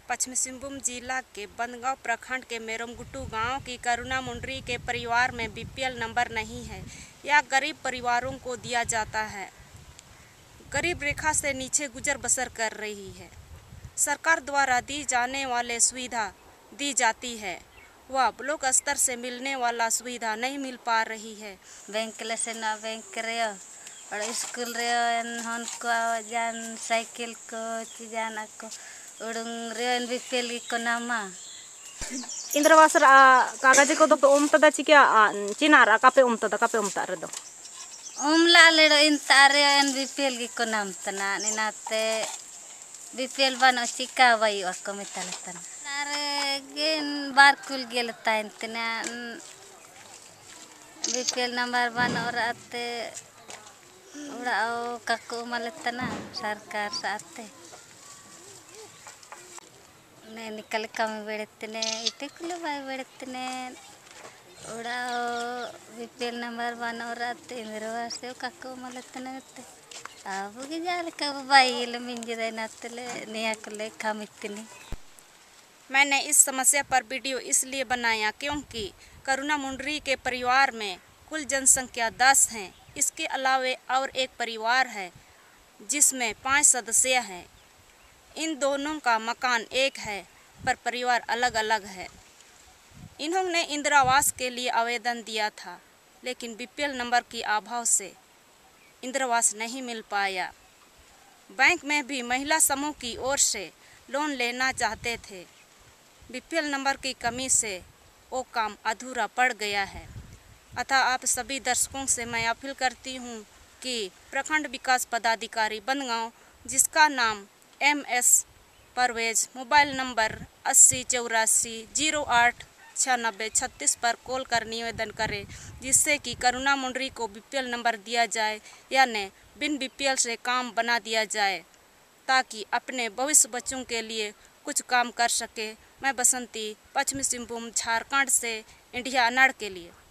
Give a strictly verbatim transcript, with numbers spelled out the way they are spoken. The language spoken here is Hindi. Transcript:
पश्चिमी सिंहभूम जिला के बंदगांव प्रखंड के मेरमगुट्टू गांव की करुणा मुंडरी के परिवार में बीपीएल नंबर नहीं है। यह गरीब परिवारों को दिया जाता है। गरीब रेखा से नीचे गुजर बसर कर रही है। सरकार द्वारा दी जाने वाले सुविधा दी जाती है, वह ब्लॉक स्तर से मिलने वाला सुविधा नहीं मिल पा रही है। बैंक से ना बैंक रे और स्कूल रे हन को जान साइकिल को जान को उड़ंग रे बीपीएल को नामा इंद्रवास कागज को तो उमतदा चिका चिनार कापे उमतदा कापे उमता रे दो उमला ले इन तारे एन बीपीएल को नाम तना निनाते बीपीएल बनो चिका वही को मितल तना नारे गेन बार कुल गेल ताइन तना बीपीएल नंबर बनो राते उड़ाओ काको मलतना सरकार साथे ने निकल कम बेड़तने इते कुल भाई बेड़तने उड़ाओ बीपीएल नंबर बनो राते इंद्रवास से काको मलतना ते अब के जाल कब भाई ले मिंजरे नतले निया कुले कमितनी। मैंने इस समस्या पर वीडियो इसलिए बनाया क्योंकि करुणा मुंडरी के परिवार में कुल जनसंख्या दस है। इसके अलावे और एक परिवार है जिसमें पाँच सदस्य हैं। इन दोनों का मकान एक है पर परिवार अलग अलग है। इन्होंने इंदिरावास के लिए आवेदन दिया था, लेकिन बीपीएल नंबर की अभाव से इंदिरावास नहीं मिल पाया। बैंक में भी महिला समूह की ओर से लोन लेना चाहते थे। बीपीएल नंबर की कमी से वो काम अधूरा पड़ गया है। अतः आप सभी दर्शकों से मैं अपील करती हूँ कि प्रखंड विकास पदाधिकारी बंदगांव, जिसका नाम M S Parvez, mobile number अस्सी चौरासी जीरो आठ छियानबे छत्तीस पर कॉल कर निवेदन करें, जिससे कि करुणा मुंडरी को बीपीएल नंबर दिया जाए या न बिन बीपीएल से काम बना दिया जाए, ताकि अपने भविष्य बच्चों के लिए कुछ काम कर सके। मैं बसंती, पश्चिमी सिंहभूम झारखंड से इंडिया अनाड़ के लिए।